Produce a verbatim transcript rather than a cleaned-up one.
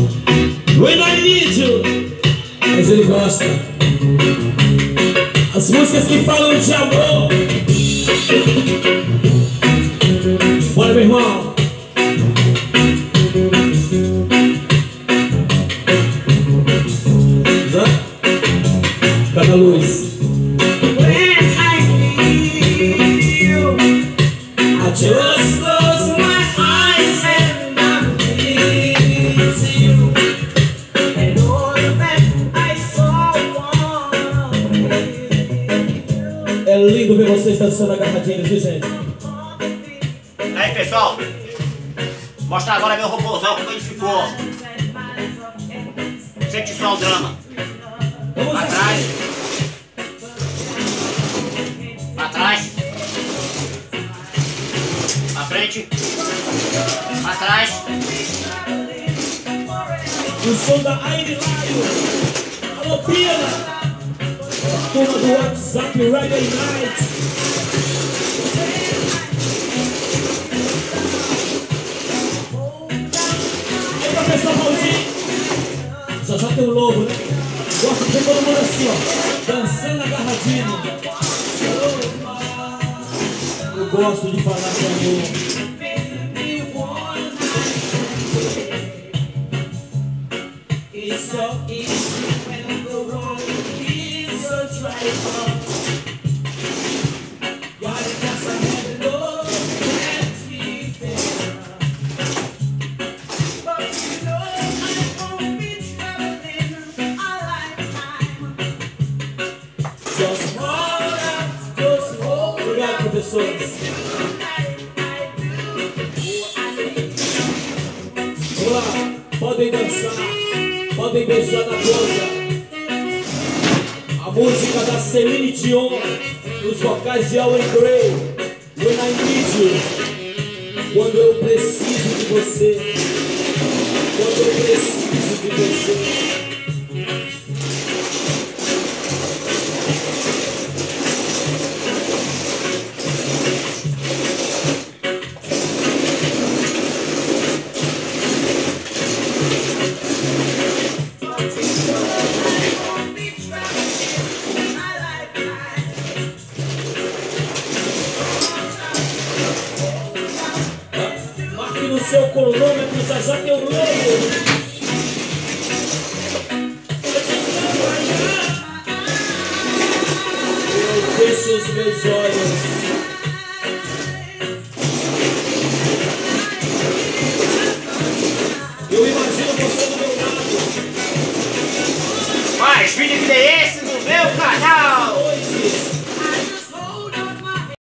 When I need you. Mas ele gosta. As músicas que falam de amor. Bora, meu irmão. Cada luz. Just close my eyes and I miss you, and all that I saw was you. É lindo ver vocês dançando agarradinhos, viu, gente? Aí, pessoal, mostrar agora meu robôzão, como ele ficou. Sente só o drama. Pra trás. Pra trás. Pra frente, pra trás. O som da Aire Laio. Alô, Pina. Turma do WhatsApp Reggae Night. Aí, professor Maldinho. Já já tem o lobo, né? Gosto de ver todo mundo assim, ó, dançando agarradinho. Eu gosto de falar de amor. It's so easy when the road is so dry. Gotta just have love and be fair. But you know I won't be traveling a lifetime. Just hold up, just hold. Obrigado, professores. Vamos lá, podem dançar. Podem beijar na boca. A música da Celine Dion, nos vocais de Allen Gray. When I need you. Quando eu preciso de você. Quando eu preciso de você. No seu cronômetro já já tem o logo. Eu fecho os meus olhos. Eu imagino você do meu lado. Mais vídeo que tem esse no meu canal.